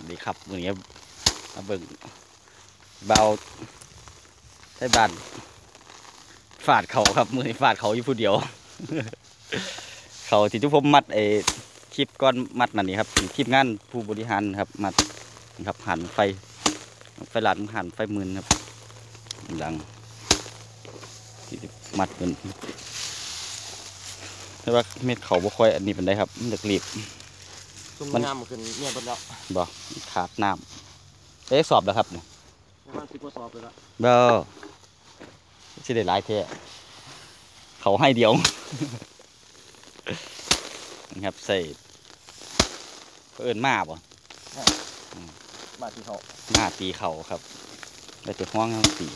ดีครับวันนี้มาเบิ่งเบาไทยบ้านฟาดเขาครับมือฟาดเขาอยู่ผู้เดียว เขาที่ทุกผมมัดคลิปก้อนมัดนั่นนี่ครับทีมงานผู้บริหารครับมัดครับหันไฟหลังหันไฟมืนครับหลังที่มัดเป็นแต่ว่าเม็ดเขาบ่ค่อยอันนี้เป็นได้ครับมันเดือดรีบมันน้ำขึ้นเนี่ยบนแล้วบ่ขาดน้ำเอ๊ะสอบแล้วครับเนี่ยประมาณ10 กว่าสอบเลยละบ่สิได้หลายแท้เขาให้เดียวนะครับใส่เอิ้นมาบ่มาตีเขามาตีเขาครับแล้วจะห้องเขาตี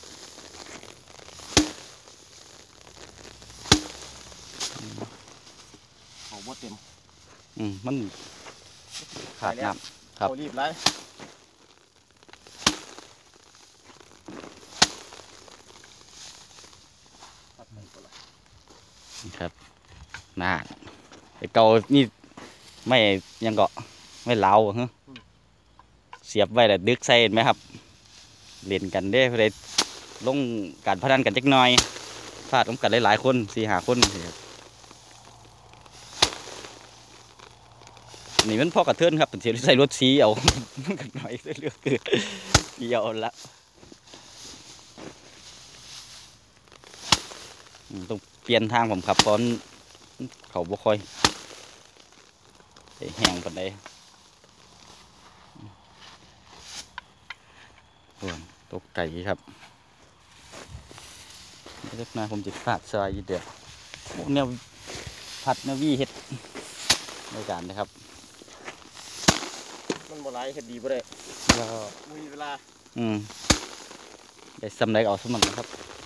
เขาบ่เต็มมันขาดน้ำครับเขารีบไรครับน่าไอ้เก่านี่ไม่ยังเกาะไม่เล้าฮะเสียบไว้แต่ดึกใส่ไหมครับเล่นกันได้เพื่อลงการพนันกันจักหน่อยพลาดต้องกันหลายๆคน4-5 คนนี่มันพ่อกระเทือนครับเป็นเสียใส่รถสีเอากันหน่อยเลือกคือเดียวละต้องเปลี่ยนทางผมครับเพราะเขาบ่ค่อยแห้งปานใดตกไก่ครับเล็กน้อยผมจะฟาดซอยเดียวแนวผัดแนววี่เฮ็ดในการนะครับมันบ่ไรเฮ็ดดีบ่ได้ก็มีเวลาได้สำเร็จเอาสมันนะครับ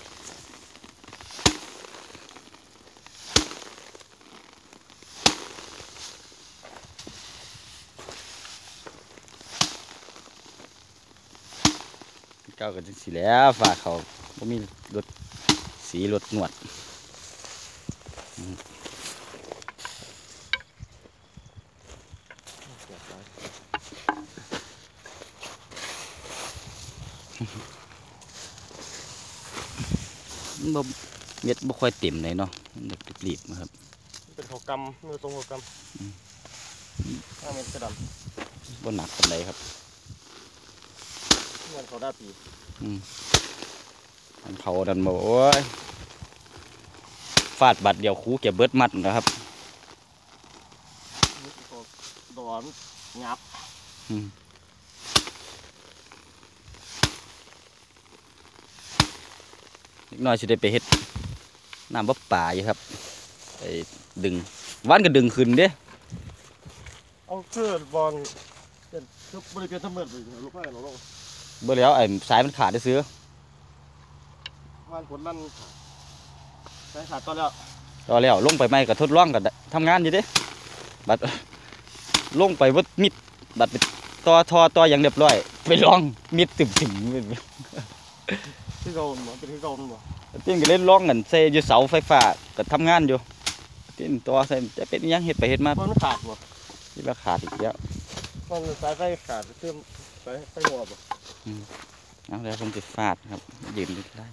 เก้ากันจังสิแล้วฝาเขาบ่มีรถสีรถหนวดบ่เม็ดบ่ค่อยเต็มเลยเนาะเด็กรีบนะครับเป็นเขากำเนื้อทรงเขากำ5 เมตรกระดำบ่หนักปานใดครับเงินเขาได้ปีเขาดันบอกโอ้ยฟาดบัดเดียวคูเก็บเบิดมัดนะครับดอนงับนิดหน่อยสิได้ไปเฮ็ดน้ำบ่ป่าอยู่ครับไปดึงวันก็ดึงขึ้นเด้เอาเชือกบอลเป็นทุบบริเวณทั้งหมดเลยลูกไม้เราลงเบื่อแล้วสายมันขาดได้ซื้อวันผลนั่นสายขาดตอนแล้วลงไปไม่กับทดลองกับทำงานอยู่เด้บัดลงไปวัดมิดบัดไปต่ออย่างเรียบร้อยไปลองมิดตึมที่เก่าหมดเป็นที่เก่าหมดเตี้ยก็เล่นร้องกันเซอยู่เสาไฟฟ้าก็ทำงานอยู่เตี้ยตัวใส่จะเป็นยังเห็ดไปเห็ดมามันขาดหมดที่ว่าขาดอีกแล้วมันสายไฟขาดเชื่อมสายไฟหัวบ่เอาแล้วผมจะฟาดครับยืนได้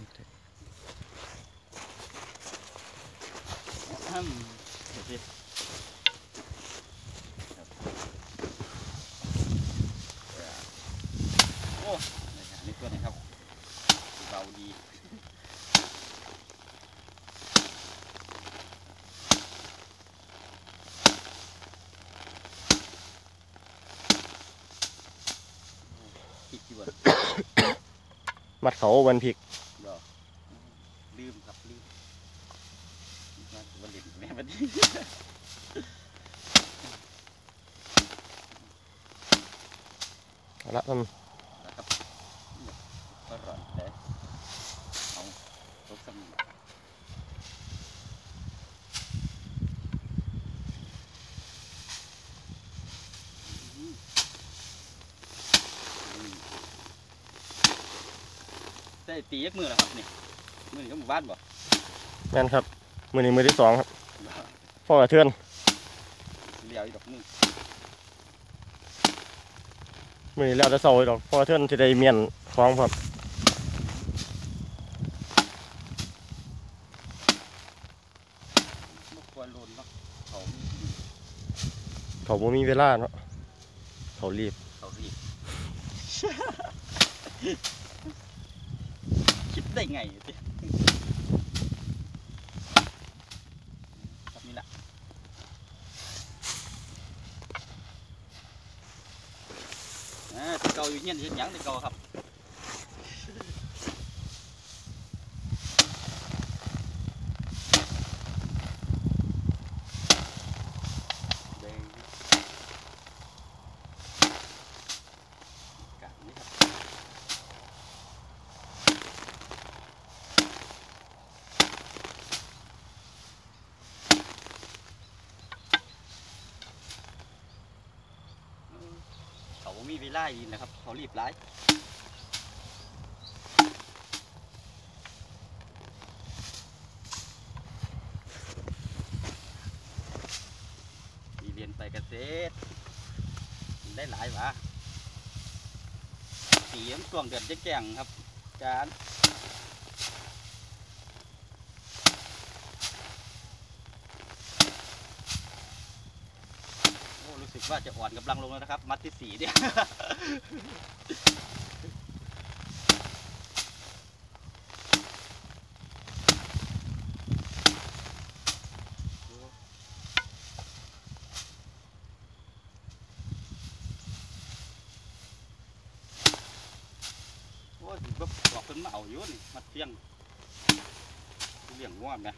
โอ้นี่ตัวไหนครับเบาดีมัดเขาวันพริกลืมครับลืมวันเด็กแม่วันนี้ละท่านนะครับก็ร้อนแต่เอาตกสมิงได้ตียักมือแล้วครับนี่มือนี่ก็หมู่บ้านบ่แม่นครับมือนี้มือที่2ครับพ่อกระเทือนเลี้ยวอีกดอกนึงมื้อนี้แล้วจะเศร้าดอกเพอเทื่อนสิได้เมียนของพร้อมบ่ควรโลนเนาะเขาเขาบ่มีเวลาเนาะเขารีบเขารีบ คิดได้ไงสิแบบนี้แหละที่เก่าอยู่เงี้ยเห็นหยังที่เก่าครับเด้งกะนี่ครับเขาบ่มีเวลาอีกนะครับเขารีบร้ายเรียนไปเกษตรได้หลายวะสีมันช่วงเดือนจะแก่งครับจานโอ้รู้สึกว่าจะอ่อนกำลังลงแล้วนะครับมัดที่สี่เนี่ย โอ้ยแบบบอกเพิ่นมาเอาอยู่นี่มัดเฟียงเลี้ยงง่วงนะ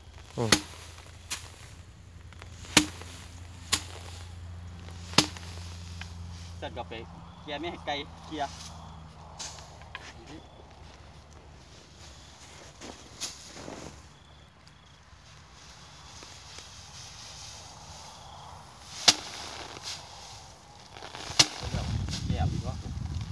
จัดกับไปเกียร์ไม่ให้ไกลเกียร์เกียร์อีกวะ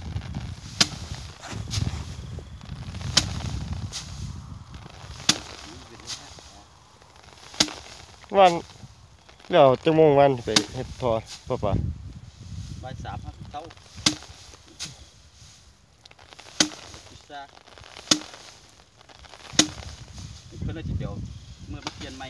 วันแล้วจังโมงวันไปเฮ็ดทอป่ะป่ะบ่ายสามครับเต้าพิซซ่าเพิ่นเลยจิเดียวเมื่อมาเปลี่ยนใหม่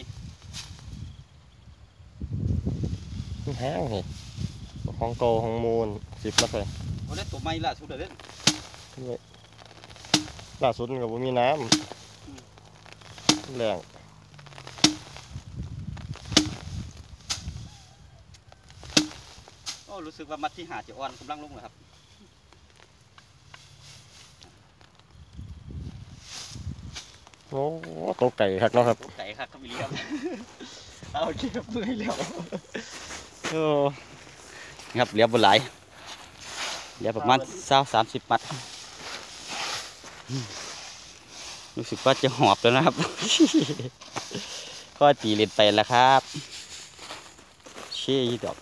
มันแห้งนี่ของเก่าของมูล10มาใส่โอ้ได้ตัวใหม่ล่าสุดเลยเด้อล่าสุดมันก็บ่มีน้ำแรงโอ้รู้สึกว่ามัดที่หาจะอ่อนกำลังลงเลยครับโอ้ตกไก่คักเนาะครับไก่ครับก็มีเลี้ยง เอาเก็บมือแล้วโอ้ครับเหลี้ยบบนไหลายเหลี้ยประมาณ20-30 มัดรู้สึกว่าจะหอบแล้วนะครับ ก็ตีเล่นไปแล้วครับเชี่ยดอก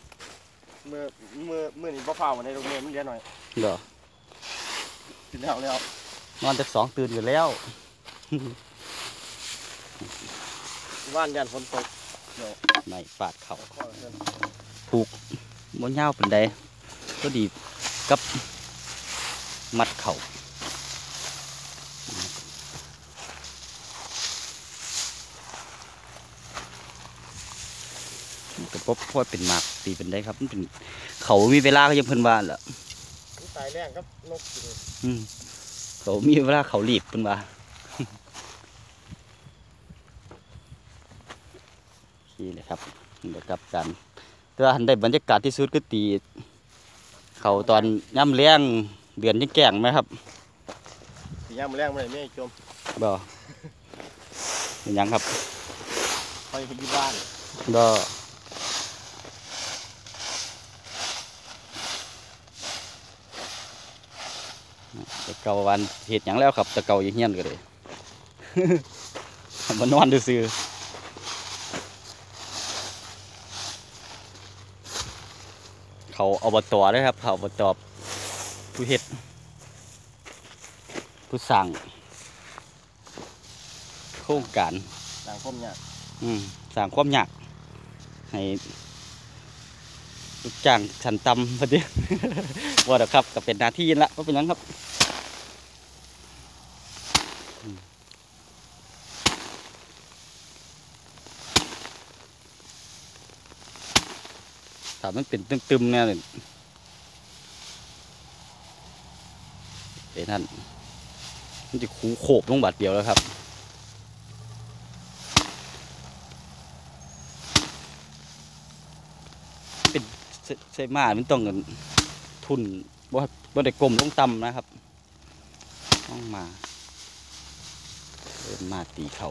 มื้อนี้บ่ฟ้าววันนี้ลูกมื้อมันเรียนหน่อยเด้อกินแล้วนอนแต่2ตื่นอยู่แล้วว่านยันฝนตกไม่ฟาดเขาข้อเพิ่นบนยาวเป็นใดก็ดีกับมัดเข่าก็พบพ่อเป็นหมากตีเป็นได้ครับมันเป็นเขามีเวลาก็ยังเพิ่นว่าแหละมันตายแรงครับนกกินเขามีเวลาเขารีบเพิ่นว่า นี่แหละครับเดี๋ยวกลับกันแต่ว่าหันได้บรรยากาศที่สุดก็ตี เขาตอนย่ำแรงเดือนยังแก่งไหมครับสิยามมื้อแรงบ่ได้แม่จมบ่เป็นหยังครับไปเฮ็ดที่บ้านบ่แต่เก่าวันเฮ็ดหยังแล้วครับแต่เก่าอย่างเงี้ยนก็เลย มานอนซื่อๆเขาอบตด้วยครับเขาอบตผู้เฮ็ดผู้สั่งโครงการต่างคมเนี่ยสร้างความยากให้ลูกจ้างชั้นต่ำพอดี ว่าดอกครับก็เป็นหน้าที่ละก็เป็นหยังครับถ้ามันเป็นตึมๆเนี่ยนั่นมันจะคูโขบลงบาดเดียวแล้วครับเป็นใช่มามันต้องเงินทุนบ่ได้กลมลงต่ำนะครับต้องมาเริ่มมาตีเข่า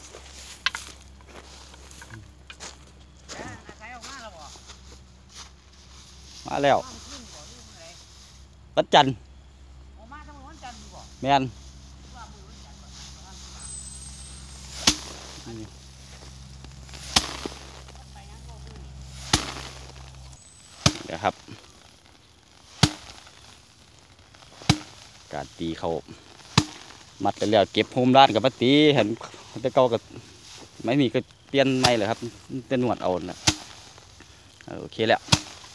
มาแล้ววันจันทร์แมนเดี๋ยวครับการตีเขามัดแล้วเก็บโฮมด้านกับมาตีเห็นแต่เก่ากับไม่มีก็เปลี่ยนไม่เลยครับเป็นหนวดเอานะโอเคแล้ว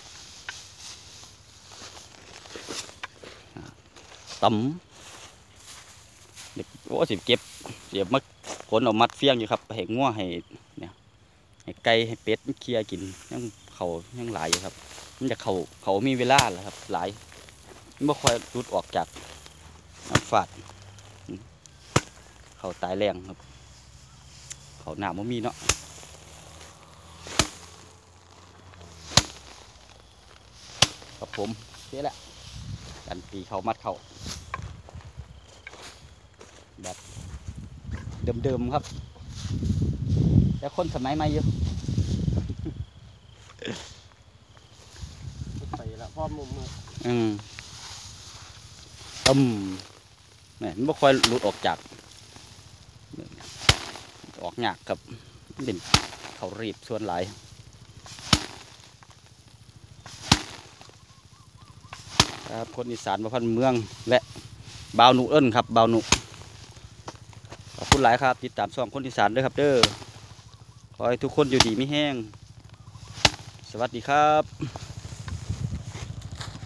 ตำเด็กโอ้สิเก็บเสียบมักขนเอามัดเฟี้ยงอยู่ครับให้งัวให้เนี่ยให้ไก่ให้เป็ดเคลียกินยังเขายังหลายอยู่ครับมันจะเขามีเวลาแหละครับหลายมันไม่ค่อยรุดออกจากน้ำฝาดเขาตายแรงครับเขาหนาวมันมีเนาะครับผมนี่แหละกันตีเขามัดเขาแบบเดิมๆครับแต่คนสมัยใหม่เยอะไปละพ่อมุมเลยเนี่ยมันไม่ค่อยหลุดออกจากออกยากครับเป็นเขารีบส่วนหลายครับคนอีสานมาพันเมืองและบ่าวหนุเอิ้นครับบ่าวหนุขอบคุณหลายครับติดตามช่องคนอีสานด้วยครับเด้อขอให้ทุกคนอยู่ดีไม่แห้งสวัสดีครับ